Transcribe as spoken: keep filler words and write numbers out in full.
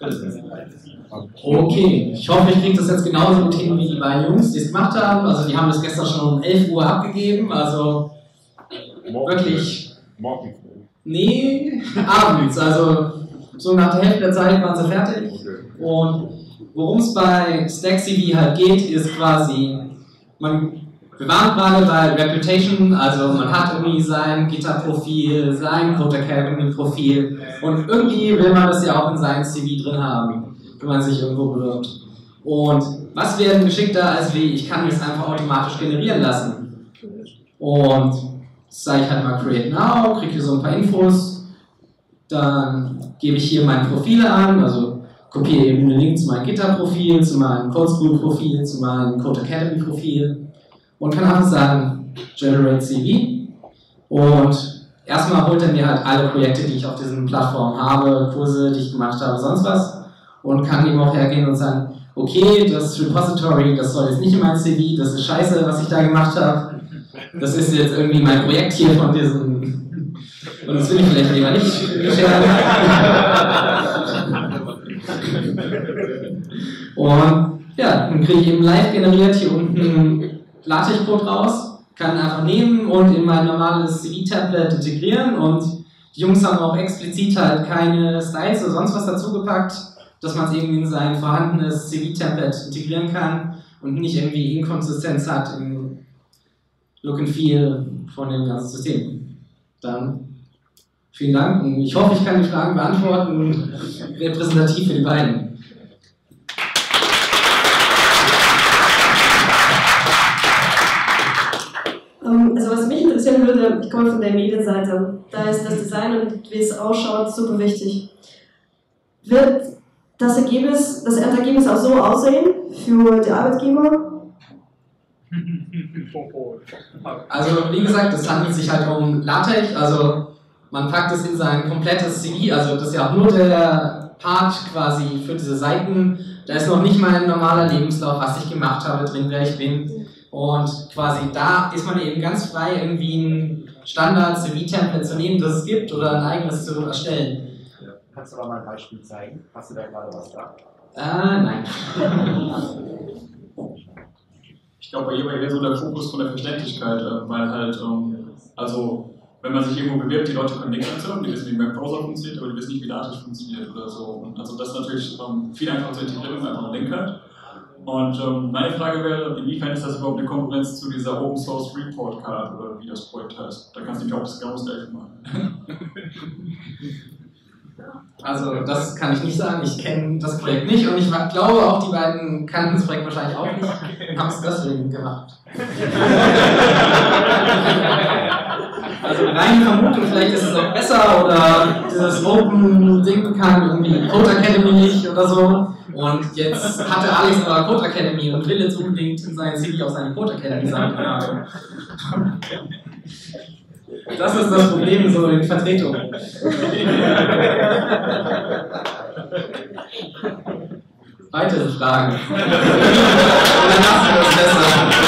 Okay, ich hoffe, ich kriege das jetzt genauso gut hin wie die beiden Jungs, die es gemacht haben. Also die haben das gestern schon um elf Uhr abgegeben, also wirklich... Morgen. Nee, abends, also so nach der Hälfte der Zeit waren sie fertig. Und worum es bei StackCV halt geht, ist quasi, man, wir waren gerade bei Reputation, also man hat irgendwie sein GitHub-Profil, sein Codecademy-Profil und irgendwie will man das ja auch in seinem C V drin haben, wenn man sich irgendwo bewirbt. Und was wäre denn geschickter als wie, ich kann das einfach automatisch generieren lassen. Und sage ich halt mal Create Now, kriege hier so ein paar Infos, dann gebe ich hier meine Profile an, also kopiere eben den Link zu meinem GitHub-Profil, zu meinem CodeSchool-Profil, zu meinem Codecademy-Profil und kann einfach sagen, Generate C V und erstmal holt er mir halt alle Projekte, die ich auf diesen Plattformen habe, Kurse, die ich gemacht habe, sonst was und kann eben auch hergehen und sagen, okay, das Repository, das soll jetzt nicht in mein C V, das ist scheiße, was ich da gemacht habe. Das ist jetzt irgendwie mein Projekt hier von diesem. Und das will ich vielleicht lieber nicht scheren. Und ja, dann kriege ich eben live generiert hier unten LaTeX-Code raus, kann einfach nehmen und in mein normales C V-Template integrieren. Und die Jungs haben auch explizit halt keine Styles oder sonst was dazu gepackt, dass man es irgendwie in sein vorhandenes C V-Template integrieren kann und nicht irgendwie Inkonsistenz hat im Look and Feel von dem ganzen System. Dann vielen Dank und ich hoffe, ich kann die Fragen beantworten, repräsentativ für die beiden. Also was mich interessieren würde, ich komme von der Medienseite, da ist das Design und wie es ausschaut super wichtig. Wird das Ergebnis, das Endergebnis auch so aussehen für die Arbeitgeber? Also wie gesagt, es handelt sich halt um LaTeX, also man packt es in sein komplettes C V, also das ist ja auch nur der Part quasi für diese Seiten, da ist noch nicht mein normaler Lebenslauf, was ich gemacht habe, drin, wer ich bin und quasi da ist man eben ganz frei, irgendwie ein Standard-C V-Template zu nehmen, das es gibt oder ein eigenes zu erstellen. Kannst du aber mal ein Beispiel zeigen? Hast du da gerade was da? Äh, nein. Ich glaube, bei jedem eher so der Fokus von der Verständlichkeit, weil halt, also, wenn man sich irgendwo bewirbt, die Leute können nichts anzeigen, die wissen, wie Webbrowser funktioniert, aber die wissen nicht, wie LaTeX funktioniert oder so. Und also das ist natürlich viel einfacher zu integrieren, einfach ein Link hat. Und ähm, meine Frage wäre, inwiefern ist das überhaupt eine Konkurrenz zu dieser Open Source Report Card oder wie das Projekt heißt? Da kannst du nämlich auch das genau das Gleiche machen. Also das kann ich nicht sagen, ich kenne das Projekt nicht und ich glaube auch, die beiden kannten das Projekt wahrscheinlich auch nicht und haben es deswegen gemacht. Also reine Vermutung, vielleicht ist es auch besser oder dieses Open-Ding kann irgendwie Codecademy nicht oder so und jetzt hatte Alex aber Codecademy und will jetzt unbedingt in seinem C V auf seine Codecademy sagen. Das ist das Problem so in Vertretung. Weitere Fragen? Oder machst du das besser?